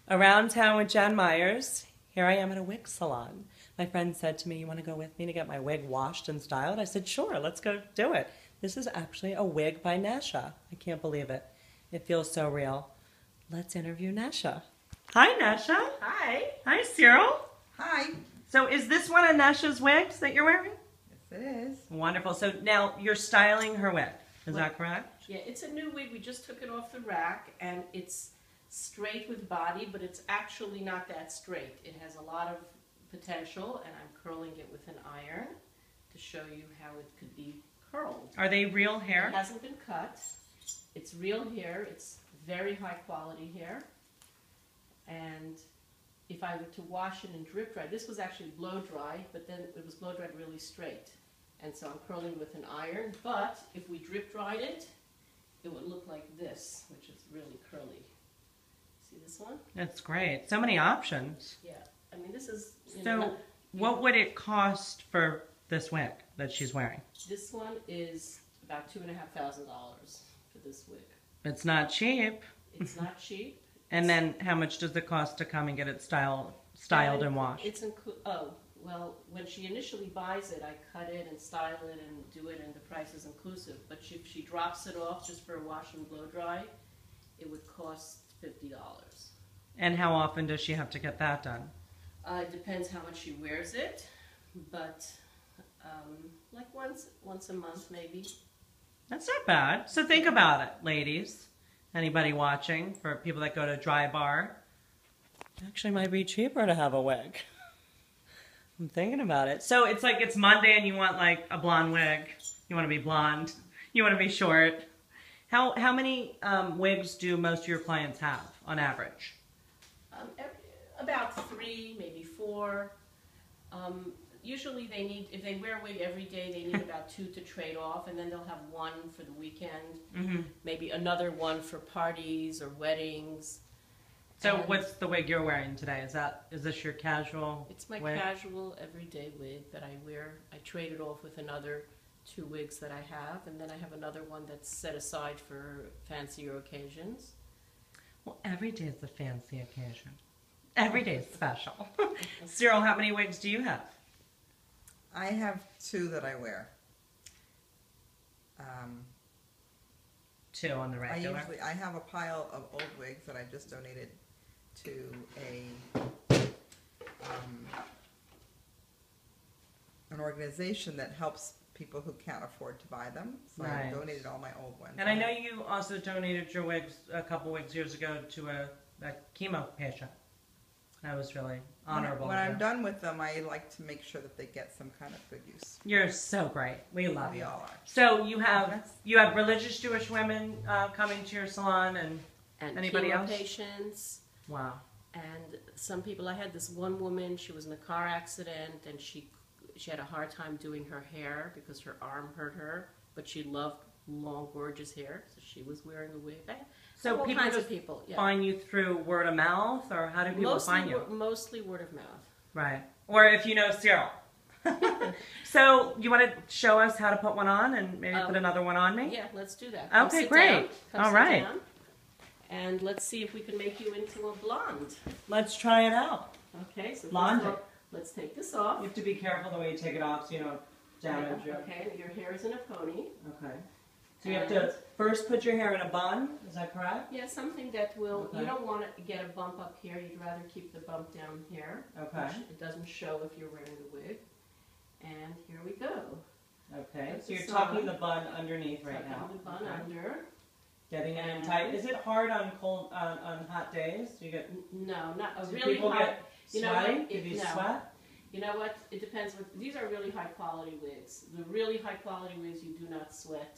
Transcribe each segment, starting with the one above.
Around town with Jen Meyers. Here I am at a wig salon. My friend said to me, "You want to go with me to get my wig washed and styled?" I said, "Sure, let's go do it." This is actually a wig by Neshe. I can't believe it. It feels so real. Let's interview Neshe. Hi, Neshe. Hi. Hi, Cyril. Hi. So is this one of Neshe's wigs that you're wearing? Yes, it is. Wonderful. So now you're styling her wig. Is that correct? Yeah, it's a new wig. We just took it off the rack, and it's straight with body, but it's actually not that straight. It has a lot of potential, and I'm curling it with an iron to show you how it could be curled. Are they real hair? It hasn't been cut. It's real hair. It's very high quality hair. And if I were to wash it and drip dry, this was actually blow dry, but then it was blow dried really straight. And so I'm curling with an iron, but if we drip dried it, it would look like this, which is really curly. See this one? That's great. So many options. Yeah. I mean, this is, So what would it cost for this wig that she's wearing? This one is about $2,500 for this wig. It's not cheap. It's not cheap. And then how much does it cost to come and get it styled and washed? It's well, when she initially buys it, I cut it and style it and do it, and the price is inclusive. But if she drops it off just for a wash and blow dry, it would cost $50. And how often does she have to get that done? It depends how much she wears it, but like once a month maybe. That's not bad. So think about it, ladies. Anybody watching, for people that go to dry bar, it actually might be cheaper to have a wig. I'm thinking about it. So it's like it's Monday and you want like a blonde wig. You want to be blonde. You want to be short. How many wigs do most of your clients have on average? About 3, maybe 4. Usually they need, if they wear a wig every day, they need about 2 to trade off, and then they'll have 1 for the weekend, maybe another one for parties or weddings. So what's the wig you're wearing today? Is this your casual It's my wig? casual everyday wig that I wear. I trade it off with another 2 wigs that I have, and then I have another one that's set aside for fancier occasions. Well, every day is a fancy occasion. Every day is special. Cyril, how many wigs do you have? I have 2 that I wear. 2 on the regular. I have a pile of old wigs that I just donated to an organization that helps people who can't afford to buy them. So I donated all my old ones. And I know you also donated your wigs, a couple wigs years ago, to a chemo patient. That was really honorable. When I'm done with them, I like to make sure that they get some kind of good use. You're so great. We love you. We all are. So you have religious Jewish women coming to your salon, and anybody chemo else? Patients. Wow. And some people, I had this one woman, she was in a car accident, and she had a hard time doing her hair because her arm hurt her, but she loved long, gorgeous hair, so she was wearing a wig. So all people kinds just of people, yeah. find you through word of mouth, or how do people find you? Mostly word of mouth. Right. Or if you know Cyril. So you want to show us how to put one on and maybe put another one on me? Yeah, let's do that. Okay, great. All right. And let's see if we can make you into a blonde. Let's try it out. Okay, so Blonde. let's take this off. You have to be careful the way you take it off so you don't damage it. Okay, your hair is in a pony. Okay. So you have to first put your hair in a bun, is that correct? Yeah, something that will, Okay. you don't want to get a bump up here, you'd rather keep the bump down here. Okay. Which it doesn't show if you're wearing the wig. And here we go. Okay, Put so you're this tucking on. the bun underneath right now. Tucking the bun under. Getting it in tight. Is it hard on on hot days? Do you get No, not a do really people high. get You know sweaty? what? Give you No. sweat? You know what? It depends. These are really high quality wigs. The really high quality wigs, you do not sweat.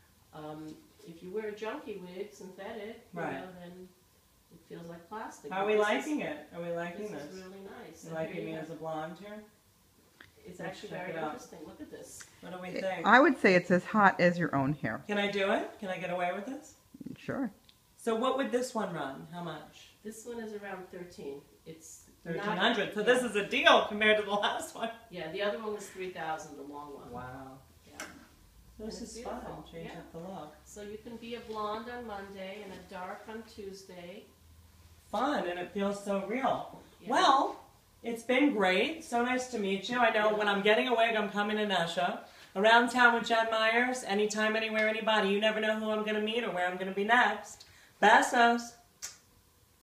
If you wear a junky wig, synthetic, you Right. know, then it feels like plastic. Are we liking it? Are we liking This this? is really nice. You And liking here me you as a have- blonde here? It's Let's actually check very it out. interesting. Look at this. What do we think? I would say it's as hot as your own hair. Can I do it? Can I get away with this? Sure. So what would this one run? How much? This one is around 13. It's 1,300. So this is a deal compared to the last one. Yeah, the other one was 3,000, the long one. Wow. Yeah. This It's is fun. beautiful. Change Yeah. up the look. So you can be a blonde on Monday and a dark on Tuesday, fun and it feels so real. Yeah. Well, it's been great. So nice to meet you. I know when I'm getting a wig, I'm coming to Neshe. Around town with Jen Meyers, anytime, anywhere, anybody. You never know who I'm going to meet or where I'm going to be next. Besos.